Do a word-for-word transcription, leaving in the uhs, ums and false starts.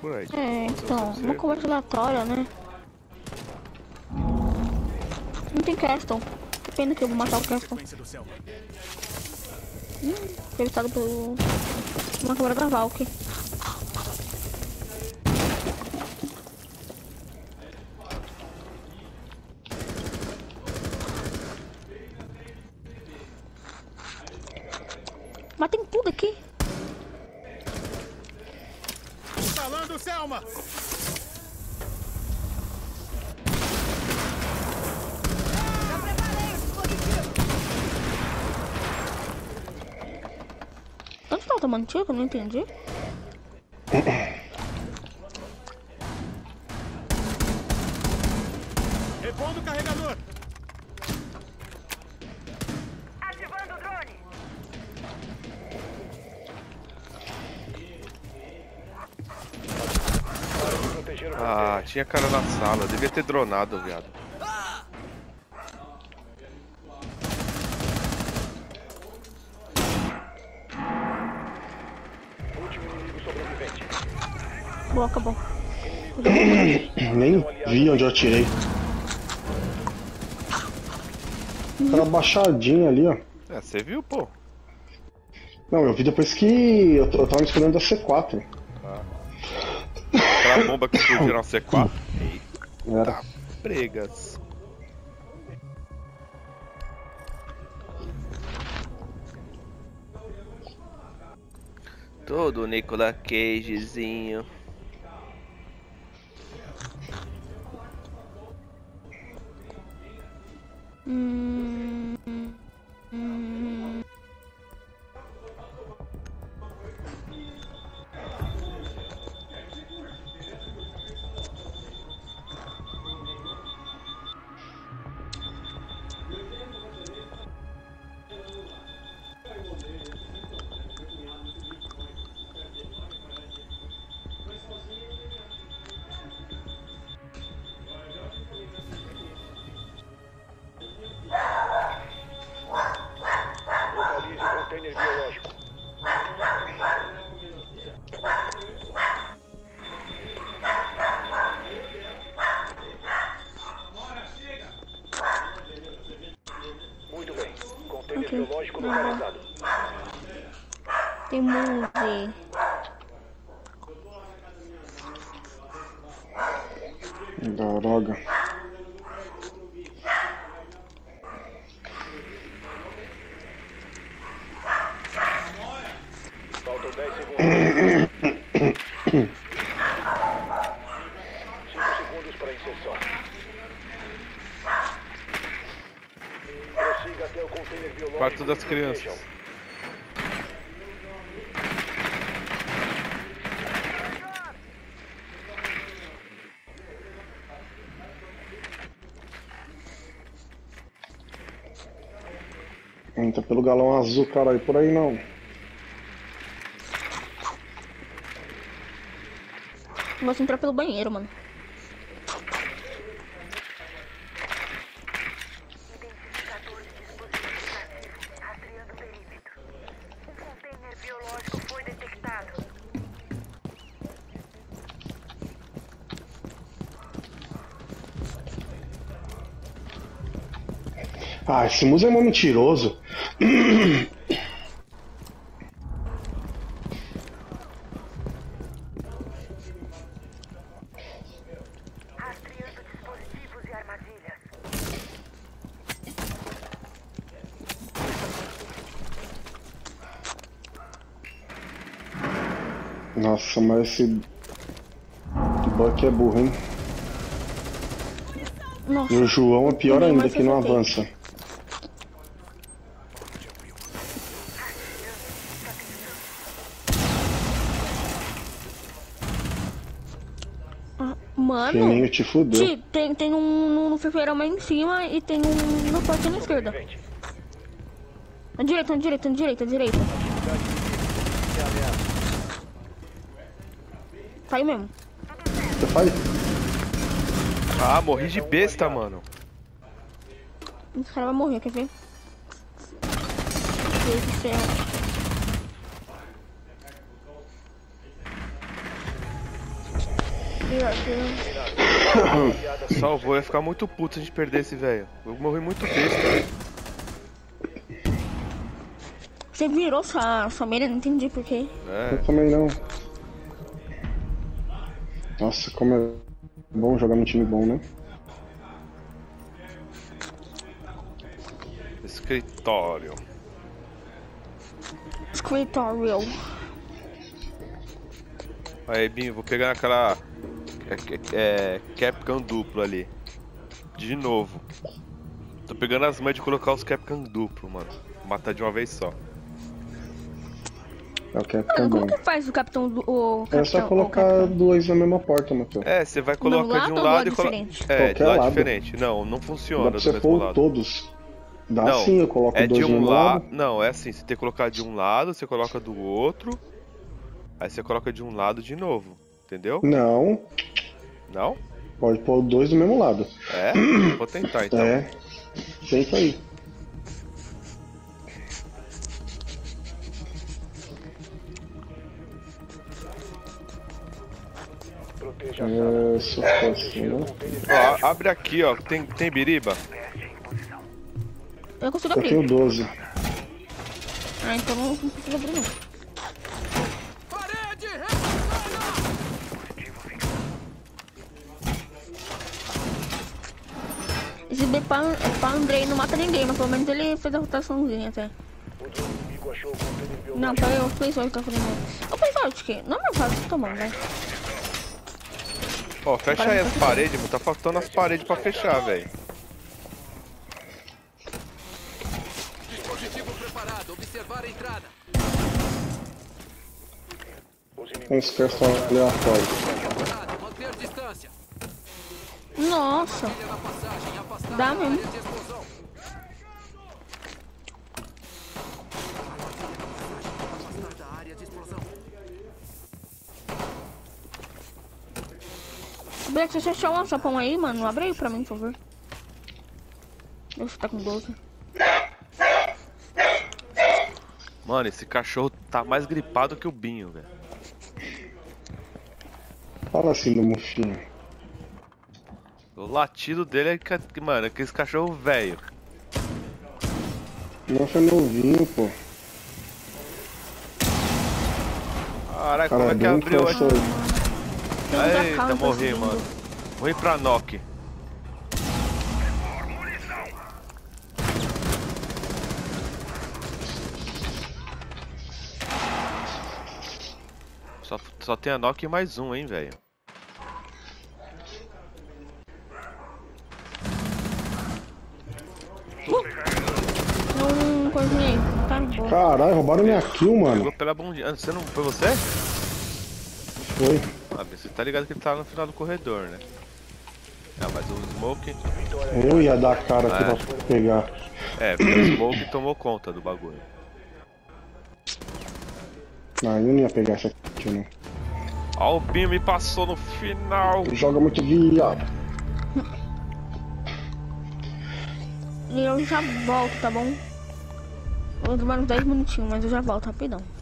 por aí. É, então, uma conversa aleatória, né? Não tem Castle. Que pena que eu vou matar o Castle. Hum, acertado pelo... uma câmera da Valk. Mas tem tudo aqui. Instalando Selma! Já preparei o dispositivo! Onde tá o tomando tiro? Eu não entendi. Repondo o carregador! Ativando o drone! Ah, tinha cara na sala. Devia ter dronado, viado. Boa, acabou. Nem vi onde eu atirei. Tava baixadinho ali, ó. É, você viu, pô? Não, eu vi depois que eu, eu tava me escondendo da C quatro. Aquela bomba que explodiu na C quatro. Era. Pregas. Todo Nicolas Cagezinho. Hum, hum. Localize o container biológico. Muito bem. Container Ok. biológico Não, não. localizado. Tem move. Droga. Faltam dez segundos. cinco segundos para inserção. Prossiga até o container biológico. Quarto das e crianças. protejam. Entra pelo galão azul, caralho, por aí não. Vou entrar pelo banheiro, mano. Identificador de dispositivos ativos, rastreando o perímetro. Um container biológico foi detectado. Ah, esse Musa é mó mentiroso. Rastreando dispositivos e armadilhas. Nossa, mas esse Buck é burro, hein? Nossa. E o João é pior Nem ainda, mais que não acertei. avança. Ah, mano. Fininho te fudeu. Ti, tem, tem um no fliperama aí em cima e tem um no porta na esquerda. Na direita, na direita, na direita, na direita. Tá aí mesmo. Você faz? Ah, morri de besta, mano. Esse cara vai morrer, quer ver? Meu Deus do céu. Pior que eu. Salvou, ia ficar muito puto se a gente perdesse, velho. Eu morri muito besta. Você virou sua, sua mira, não entendi porquê. É. Eu também não. Nossa, como é bom jogar num time bom, né? Escritório. Escritório. Aí, Binho, vou pegar aquela. É, é, Capcan duplo ali. De novo. Tô pegando as mães de colocar os Capcan duplo, mano. Vou matar de uma vez só. É o que é Mano, como bom. que faz o capitão do. O capitão, É só colocar dois na mesma porta, Matheus. É, você vai Do colocar lado de um ou do lado lado e coloca. diferente? É, de Qualquer lado lado. diferente. Não, não funciona Dá pra do você mesmo pôr lado. todos. Dá Não, sim, eu coloco é de dois no um meu lado. lado. Não, é assim, você tem que colocar de um lado, você coloca do outro. Aí você coloca de um lado de novo. Entendeu? Não, Não? pode pôr dois do mesmo lado. É? Vou tentar então. É. Tenta aí. Proteja a É, se eu fosse, né? Ó, abre aqui, ó. Tem, tem biriba? Eu consigo Eu abrir. tenho doze. Ah, então não não consigo abrir não. Parede Esse B pra, pra Andrei não mata ninguém, mas pelo menos ele fez a rotaçãozinha até. O inimigo achou o container biológico. Não, peraí, o Playzoy tá fazendo. O Playzoy de quê? Não é meu caso, tá bom, vai. Ó, fecha aí as paredes, mano. Tá faltando as paredes pra fechar, velho. Dispositivo preparado. Observar a entrada. Os Um inimigos esquerdo aleatório. Preparado. Manter distância. Nossa, Ilha na passagem. Afastar dá a mesmo. área de explosão. Afastar da área de explosão. Black, se você achar um alçapão aí, mano, abre aí pra mim, por favor. Você tá com doze. Mano, esse cachorro tá mais gripado que o Binho, velho. Fala assim do Mufinho. O latido dele é que, mano, é aquele cachorro velho. Nossa, é novinho, pô. Caralho, como Cara, é que bem abriu força aqui? aí. Tem um da Eita, calma morri, subindo. mano. Morri pra knock. Só, só tem a knock e mais um, hein, velho. Não coisinei, tá boa. Caralho, roubaram minha kill, mano. Pegou pela bundinha. Ah, você não. Foi você? Foi. Ah, você tá ligado que ele tá no final do corredor, né? Ah, mas o Smoke. Eu ia dar a cara aqui Ah. pra pegar. É, porque o Smoke tomou conta do bagulho. Não, eu não ia pegar essa kill, não. Ó, o Binho me passou no final. Joga muito viado. E eu já volto, tá bom? Vou demorar uns dez minutinhos, mas eu já volto rapidão.